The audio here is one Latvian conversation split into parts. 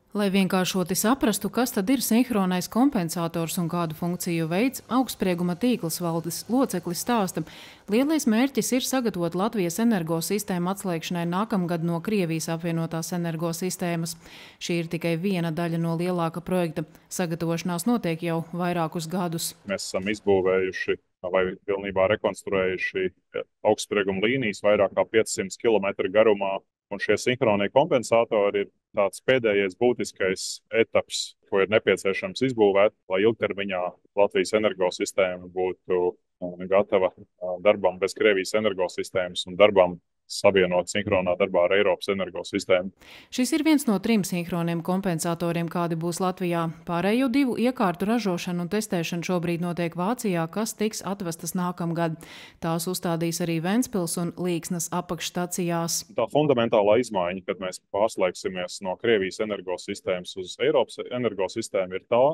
Lai vienkāršoti saprastu, kas tad ir sinhronais kompensators un kādu funkciju veids, augstsprieguma tīkls valdes loceklis stāsta. Lielais mērķis ir sagatavot Latvijas energosistēmu atslēgšanai nākamgad no Krievijas apvienotās energosistēmas. Šī ir tikai viena daļa no lielāka projekta. Sagatavošanās notiek jau vairākus gadus. Mēs esam izbūvējuši vai pilnībā rekonstruējuši augstsprieguma līnijas vairāk kā 500 km garumā. Un šie sinhronie kompensatori ir tāds pēdējais būtiskais etaps, ko ir nepieciešams izbūvēt, lai ilgtermiņā Latvijas energosistēma būtu gatava darbam bez Krievijas energosistēmas un darbam savienot sinhronā darbā ar Eiropas energosistēmu. Šis ir viens no 3 sinhroniem kompensatoriem, kādi būs Latvijā. Pārējo 2 iekārtu ražošana un testēšana šobrīd notiek Vācijā, kas tiks atvestas nākamgad. Tās uzstādīs arī Ventspils un Līksnas apakšstacijās. Tā fundamentālā izmaiņa, kad mēs pārslēgsimies no Krievijas energosistēmas uz Eiropas energosistēmu, ir tā,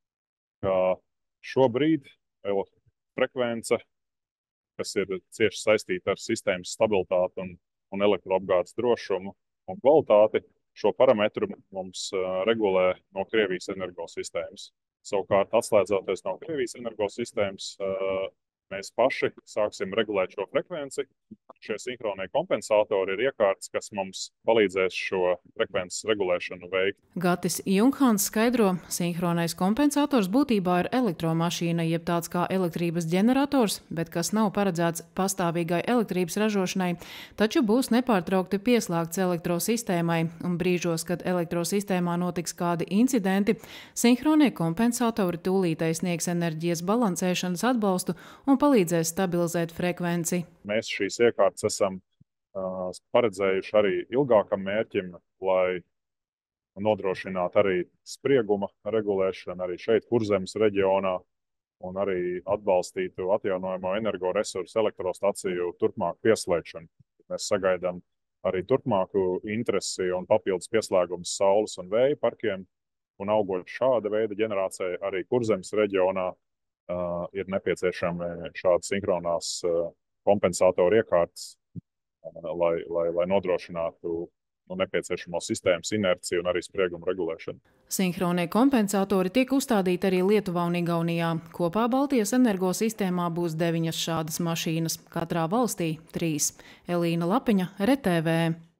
ka šobrīd frekvence, kas ir cieši saistīta ar sistēmas stabilitāti un elektroapgādes drošumu un kvalitāti, šo parametru mums regulē no Krievijas energosistēmas. Savukārt, atslēdzoties no Krievijas energosistēmas, mēs paši sāksim regulēt šo frekvenci. Šie sinhronie kompensatori ir iekārtas, kas mums palīdzēs šo frekvences regulēšanu veikt. Gatis Junghans skaidro, sinhronais kompensators būtībā ir elektromašīna, jeb tāds kā elektrības ģenerators, bet kas nav paredzēts pastāvīgai elektrības ražošanai, taču būs nepārtraukti pieslēgts elektrosistēmai, un brīžos, kad elektrosistēmā notiks kādi incidenti, sinhronie kompensatori tūlītēji sniegs enerģijas balansēšanas atbalstu un palīdzēs stabilizēt frekvenci. Mēs šīs iekārtas esam paredzējuši arī ilgākam mērķim, lai nodrošinātu arī sprieguma regulēšanu arī šeit, Kurzemes reģionā, un arī atbalstītu atjaunojamo energoresursu elektrostaciju turpmāku pieslēgšanu. Mēs sagaidām arī turpmāku interesi un papildus pieslēgumus saules un vēja parkiem, un augot šāda veida ģenerācijai arī Kurzemes reģionā ir nepieciešami šādi sinhronās kompensatoru iekārtas, lai nodrošinātu nepieciešamo sistēmas inerciju un arī spriegumu regulēšanu. Sinhronie kompensatori tiek uzstādīti arī Lietuvā un Igaunijā. Kopā Baltijas energosistēmā būs 9 šādas mašīnas, katrā valstī 3. Elīna Lapiņa, RTV.